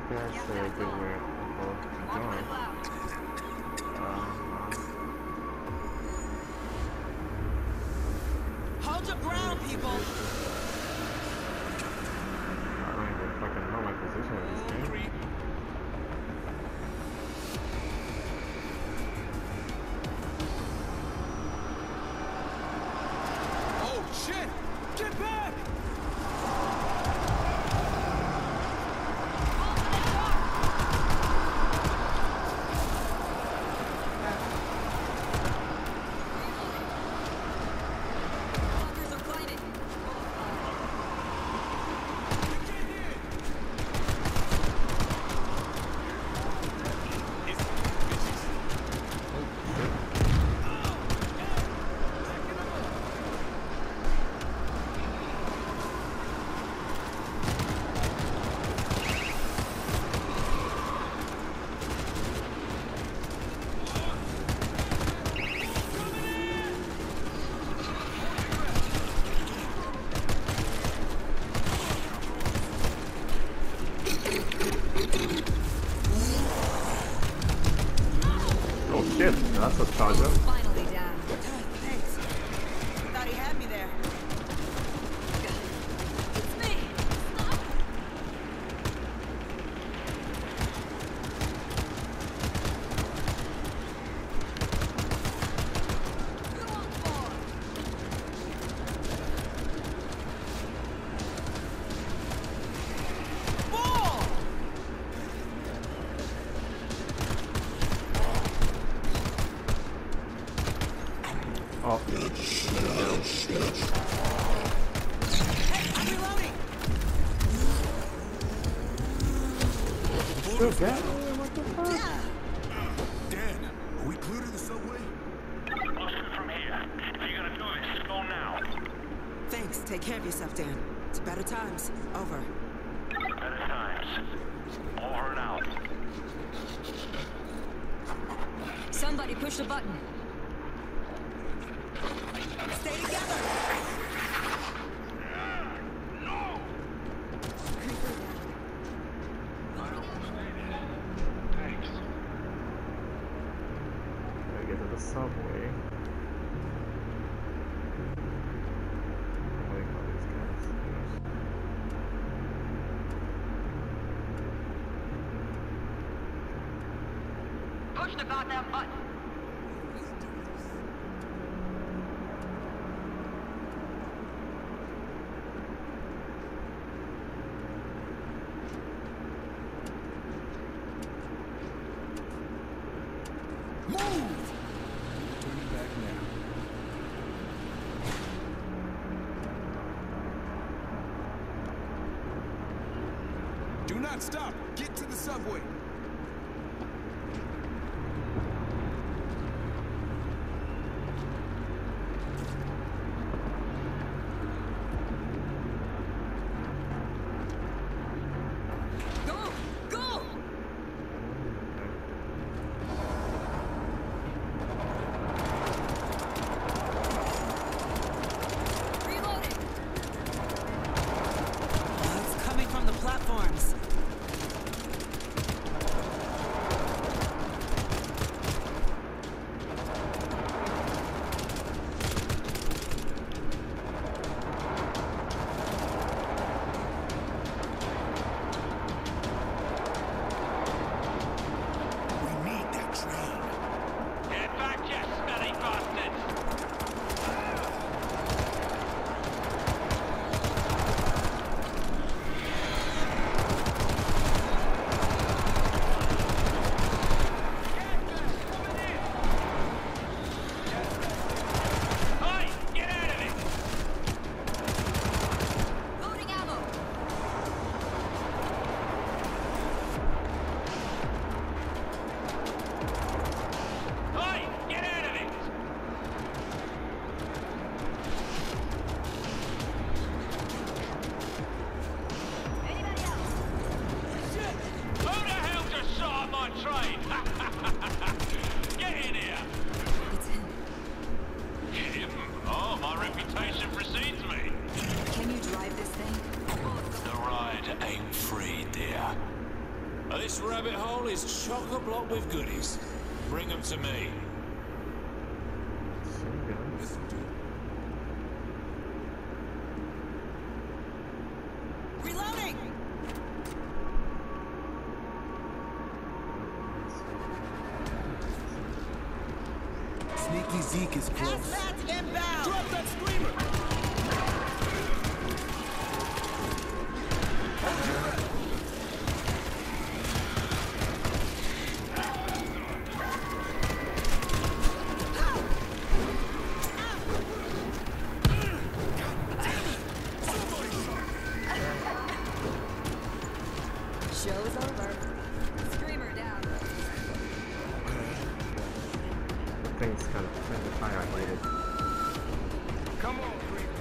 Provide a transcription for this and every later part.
think that's a good way of going. Hold your ground, people! I don't even fucking know my position in this game. Oh shit! Get back! Oh shit, that's a charger. Finally down. Thanks. Thought he had me there. It's me. Stop. Go on, boy. Ball! Oh. Hey, I'm reloading! Still dead? What the fuck? Dan, are we clear to the subway? Listen from here. If you're gonna do this, go now. Thanks. Take care of yourself, Dan. It's better times. Over. Better times. Over and out. Somebody push the button. Stay together! Thanks. Gotta get to the subway. What do you call these guys? Push the goddamn button. Move! Turning back now. Do not stop! Get to the subway! Go! Go! Reloading. It's coming from the platforms. rabbit hole is chock-a-block with goodies. Bring them to me. Reloading! Sneaky Zeke is close. Assets inbound! Drop that screamer! Hold your breath. Show's over. Screamer down. The thing's kind of fire related. Come on, Creeper.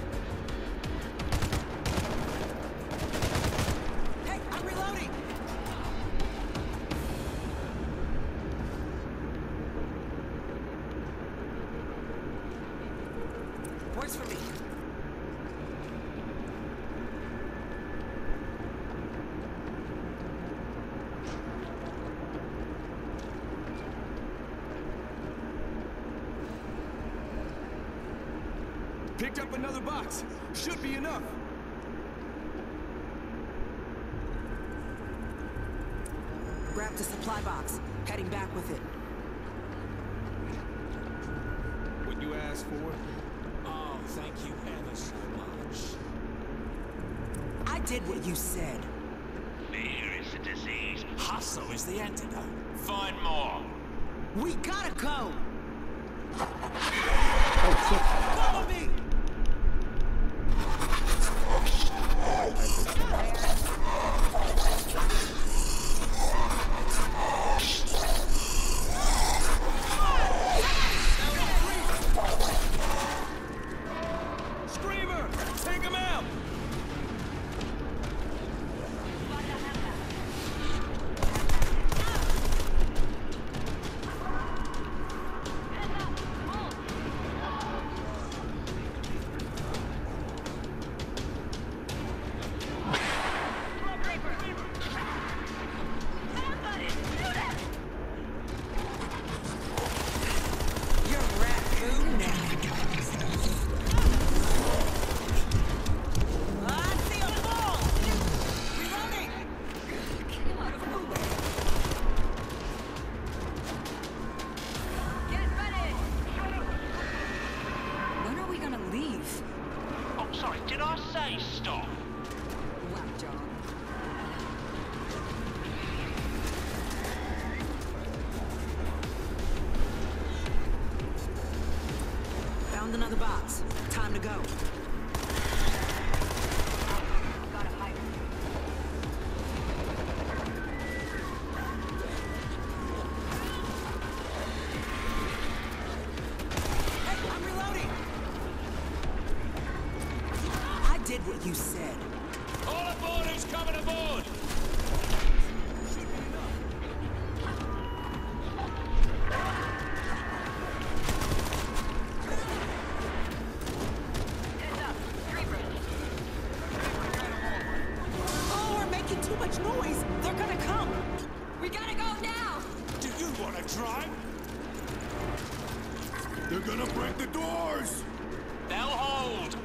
Hey, I'm reloading! Works for me. Picked up another box. Should be enough. Grabbed a supply box. Heading back with it. What you asked for? Oh, thank you ever so much. I did what you said. Fear is the disease. Hustle is the antidote. Find more. We gotta go! Oh shit! Follow me! Screamer! Take him out! You're rat food now. I see a ball! Reloading! Came out of nowhere. Get ready! When are we gonna leave? Oh, sorry, did I say stop? Whack job. Found another box. Time to go. Gotta hide. Hey, I'm reloading! I did what you said. All aboard who's coming aboard! Heads up. Creeper. Oh, we're making too much noise! They're gonna come! We gotta go now! Do you want to try? They're gonna break the doors! They'll hold.